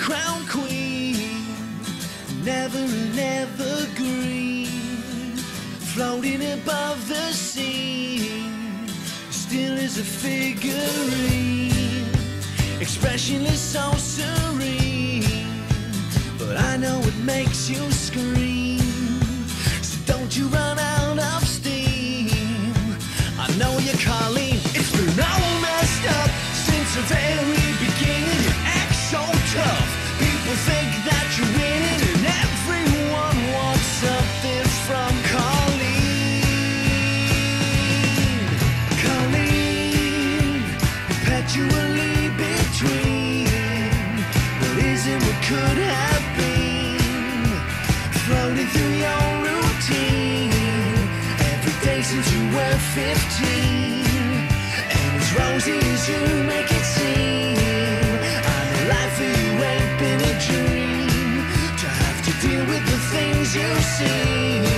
crown queen, never an evergreen, floating above the scene, still as a figurine, expressionless, so serene, but I know it makes you scream, so don't you run out of steam. I know you're Colleen, it's been all messed up since the very beginning. You act so tough, people think that you're winning, and everyone wants something from Colleen. Colleen, perpetually between what isn't what could have been, floating through your routine every day since you were 15. As rosy as you make it seem, I know life for you ain't been a dream, to have to deal with the things you've seen.